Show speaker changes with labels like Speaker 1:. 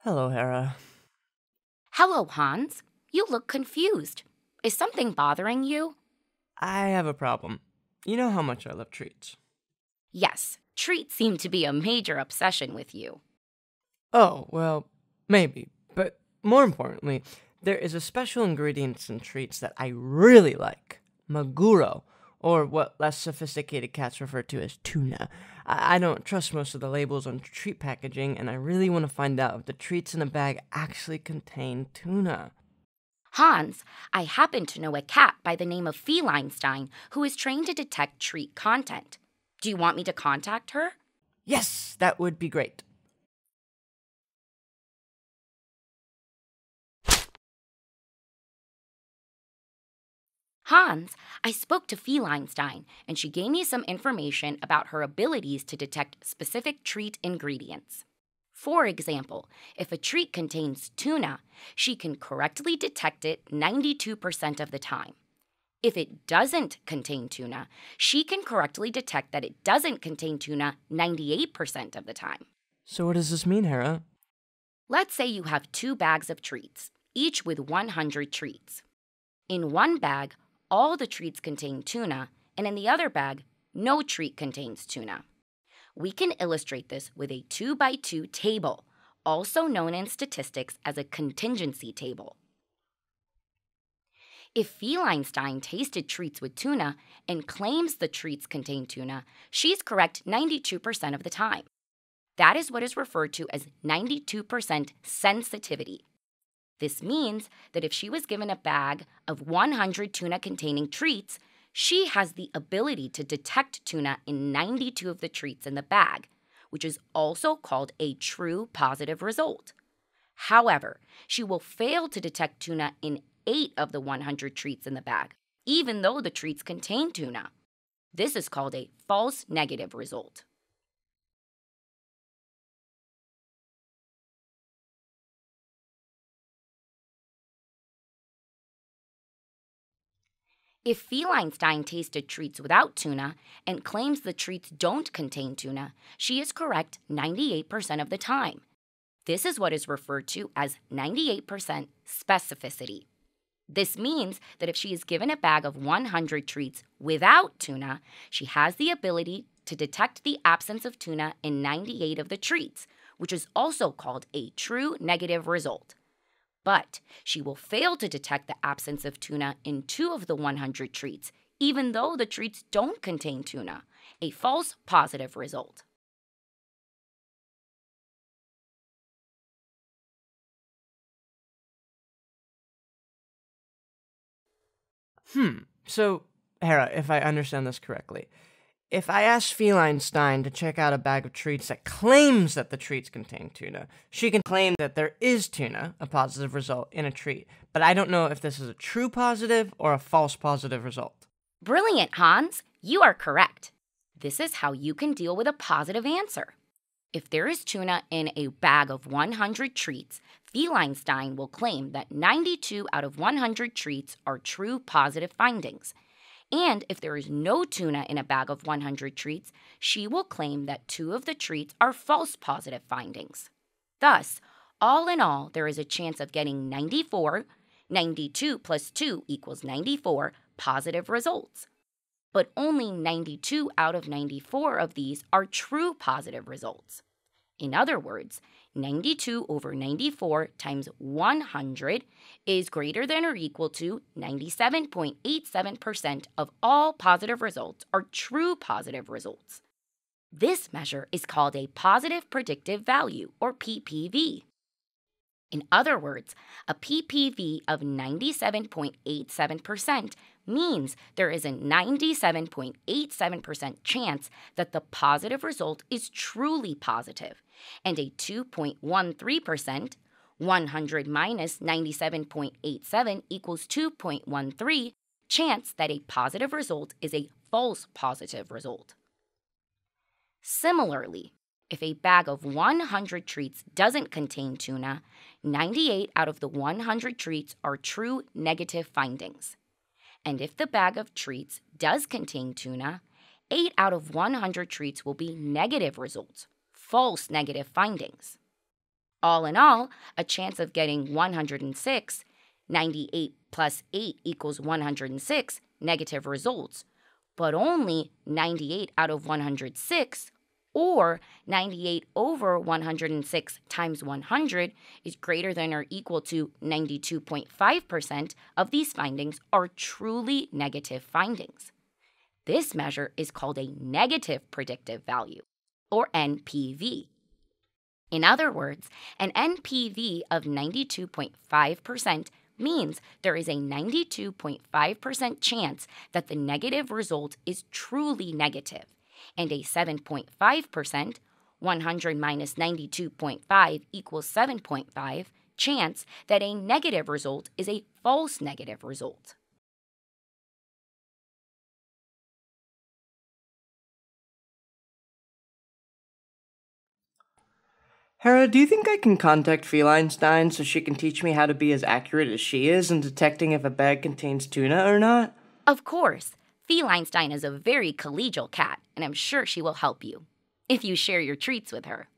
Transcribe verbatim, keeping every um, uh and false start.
Speaker 1: Hello, Hera.
Speaker 2: Hello, Hans. You look confused. Is something bothering you?
Speaker 1: I have a problem. You know how much I love treats.
Speaker 2: Yes, treats seem to be a major obsession with you.
Speaker 1: Oh, well, maybe. But more importantly, there is a special ingredient in treats that I really like. Maguro, or what less sophisticated cats refer to as tuna. I, I don't trust most of the labels on treat packaging, and I really want to find out if the treats in a bag actually contain tuna.
Speaker 2: Hans, I happen to know a cat by the name of Feleinstein who is trained to detect treat content. Do you want me to contact her?
Speaker 1: Yes, that would be great.
Speaker 2: Hans, I spoke to Feleinstein, and she gave me some information about her abilities to detect specific treat ingredients. For example, if a treat contains tuna, she can correctly detect it ninety-two percent of the time. If it doesn't contain tuna, she can correctly detect that it doesn't contain tuna ninety-eight percent of the time.
Speaker 1: So what does this mean, Hera?
Speaker 2: Let's say you have two bags of treats, each with one hundred treats. In one bag, all the treats contain tuna, and in the other bag, no treat contains tuna. We can illustrate this with a two by two table, also known in statistics as a contingency table. If Feleinstein tasted treats with tuna and claims the treats contain tuna, she's correct ninety-two percent of the time. That is what is referred to as ninety-two percent sensitivity. This means that if she was given a bag of one hundred tuna-containing treats, she has the ability to detect tuna in ninety-two of the treats in the bag, which is also called a true positive result. However, she will fail to detect tuna in eight of the one hundred treats in the bag, even though the treats contain tuna. This is called a false negative result. If Feleinstein tasted treats without tuna and claims the treats don't contain tuna, she is correct ninety-eight percent of the time. This is what is referred to as ninety-eight percent specificity. This means that if she is given a bag of one hundred treats without tuna, she has the ability to detect the absence of tuna in ninety-eight of the treats, which is also called a true negative result. But she will fail to detect the absence of tuna in two of the one hundred treats, even though the treats don't contain tuna, a false positive result.
Speaker 1: Hmm, so, Hera, if I understand this correctly, if I ask Feleinstein to check out a bag of treats that claims that the treats contain tuna, she can claim that there is tuna, a positive result, in a treat, but I don't know if this is a true positive or a false positive result.
Speaker 2: Brilliant, Hans! You are correct. This is how you can deal with a positive answer. If there is tuna in a bag of one hundred treats, Feleinstein will claim that ninety-two out of one hundred treats are true positive findings. And if there is no tuna in a bag of one hundred treats, she will claim that two of the treats are false positive findings. Thus, all in all, there is a chance of getting ninety-four, ninety-two plus two equals ninety-four positive results. But only ninety-two out of ninety-four of these are true positive results. In other words, ninety-two over ninety-four times one hundred is greater than or equal to ninety-seven point eight seven percent of all positive results are true positive results. This measure is called a positive predictive value, or P P V. In other words, a P P V of ninety-seven point eight seven percent means there is a ninety-seven point eight seven percent chance that the positive result is truly positive, and a two point one three percent, one hundred minus ninety-seven point eight seven equals two point one three, chance that a positive result is a false positive result. Similarly, if a bag of one hundred treats doesn't contain tuna, ninety-eight out of the one hundred treats are true negative findings. And if the bag of treats does contain tuna, eight out of one hundred treats will be negative results, false negative findings. All in all, a chance of getting one hundred six, ninety-eight plus eight equals one hundred six, negative results, but only ninety-eight out of one hundred six, or ninety-eight over one hundred six times one hundred is greater than or equal to ninety-two point five percent of these findings are truly negative findings. This measure is called a negative predictive value, or N P V. In other words, an N P V of ninety-two point five percent means there is a ninety-two point five percent chance that the negative result is truly negative, and a seven point five percent, one hundred minus ninety-two point five equals seven point five, chance that a negative result is a false negative result.
Speaker 1: Hera, do you think I can contact Feleinstein so she can teach me how to be as accurate as she is in detecting if a bag contains tuna or not?
Speaker 2: Of course. Feleinstein is a very collegial cat, and I'm sure she will help you, if you share your treats with her.